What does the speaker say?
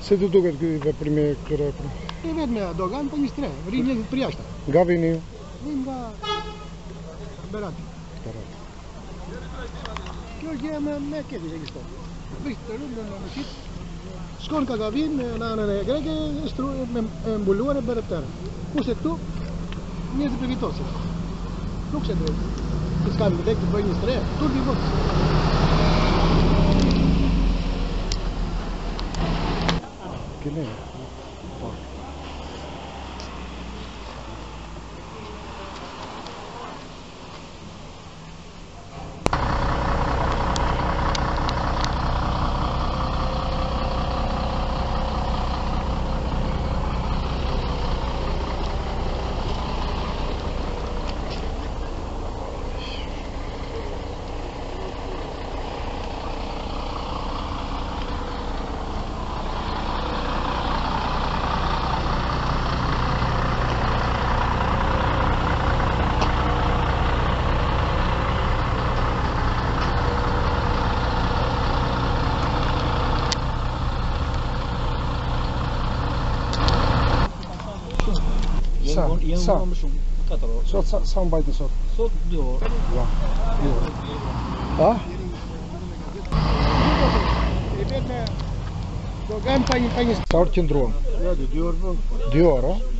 Si të duket ky veprimi këtyre? E vetë me dogan për 23, rrinë njëzit për jashtë. Nga vini ju? Vim nga Berati. Kjo është gjë me keti që kështu. Vishtë të rrëmë në mësit, shkon ka gavin në anën e greke, e mbuluar e bërë të tërë. Kurse këtu, njëzit për vitosit. Nuk se drejtë. Që s'ka në vdek të bëjë 23, tur një votë. Kine? Sa? Më shumë, 4 orë. Sot sa mbajtë sot? Sot 2 orë. Ja. 2 orë. A? E vetë me dogan për një. Sa orë qëndruan? Ja, 2 orë. 2 orë, a?